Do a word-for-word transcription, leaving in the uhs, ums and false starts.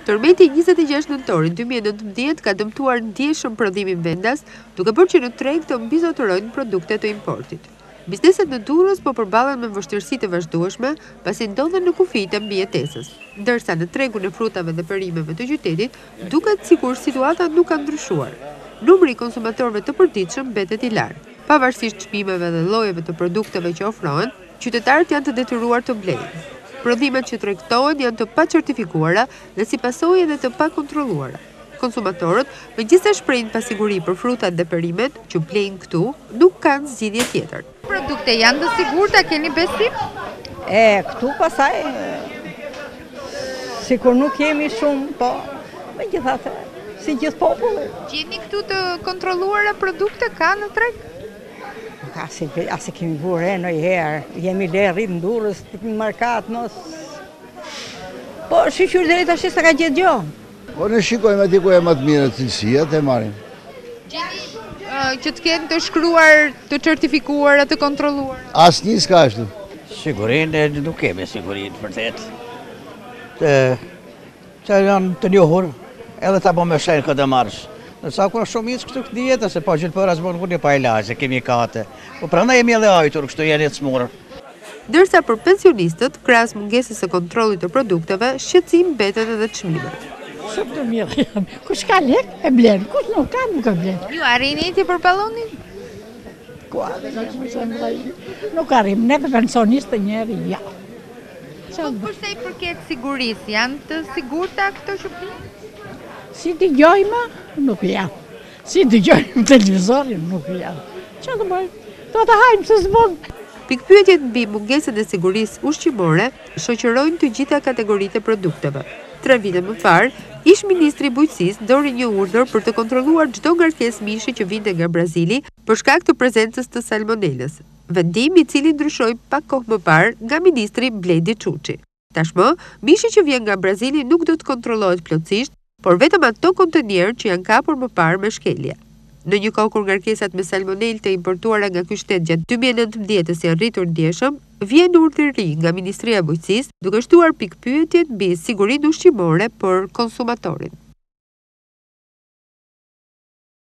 Tërmeti njëzet e gjashtë nëntorit dy mijë e nëntëmbëdhjetë ka dëmtuar ndjeshëm prodhimin vendas, duke bërë që në treg të mbizotërojnë produkte të importit. Bizneset në Durrës po përballen me vështirësi të vazhdueshme, pasi ndodhen në kufi të mbijetesës, ndërsa në tregun e frutave dhe perimeve të qytetit duket sikur situata nuk ka ndryshuar. Numri i konsumatorëve të përditshëm mbetet i lartë. Pavarësisht çmimeve dhe llojeve të produkteve që ofrohen, qytetarët janë të detyruar të blejnë. Prodhimet që tregtohen janë të pacertifikuara dhe si pasojë edhe të pakontrolluara. Konsumatorët, megjithëse shprehin pasiguri për frutat dhe perimet që blejnë këtu, nuk kanë zgjidhje tjetër. Produkte janë të sigurta, keni besim? E, këtu pasaj, sikur nuk jemi shumë, po, megjithatë, si gjithë populli. Gjeni këtu të kontrolluara produkte ka në treg? Asi, asi kemi vure në i herë, jemi le rritë në Durrës, në markat, mos... Po, shqyqyr dhe rita shista ka gjithë gjo. Po, në shikojmë ati ku e më të mire cilësia të e marim. Gjeni uh, që të kenë të shkruar, të certifikuar, të kontrolluar? Asë një s'ka ashtu. Sigurin, nuk kemi sigurin për tetë. Të, që janë të njohur, edhe ta po me shenë këtë marsh. Nësa ku shumë isë kështu këtë djetë, se po gjithë për asë bërë pa ilazhe, kemi kate. Po pranda jemi edhe ajtur, kështu jeni të smurë. Dërsa për pensionistët, krahas mungesës së kontrollit të produkteve, shqetësim mbeten edhe çmimet. Shumë të mirë jam. Kush ka lek, e blen. Kush nuk ka, nuk e blen. Ju arrini ti për ballonin? Ku nuk arrim, ne për pensionistë njerë, ja. Po përse i përket sigurisë, janë të sigurta këto shupi? Si t'i gjojmë, nuk janë. Si t'i gjojmë televizorin, nuk janë. Që të bëjmë? Do të hajmë se s'bënë. Pikpyetjet mbi mungesën e sigurisë ushqimore shoqërojnë të gjitha kategoritë e produkteve. Tre vite më parë, ish ministri i bujqësisë dori një urdhër për të kontrolluar çdo ngarkesë mishi që vinte nga Brazili për shkak të prezencës të salmonelës. Vendim i cili ndryshoi pak kohë më parë nga ministri Bledi Çuçi. Tashmë, mishi që vjen nga Brazili nuk do të kontrollohet plotësisht, por vetëm ato kontenierë që janë kapur më parë me shkelje. Në një kohë kur ngarkesat me salmonelë të importuara nga ky shtet gjatë dy mijë e nëntëmbëdhjetës janë rritur ndjeshëm, vjen urdhër i ri nga Ministria e Bujqësisë duke shtuar pikpyetje mbi sigurinë ushqimore për konsumatorin.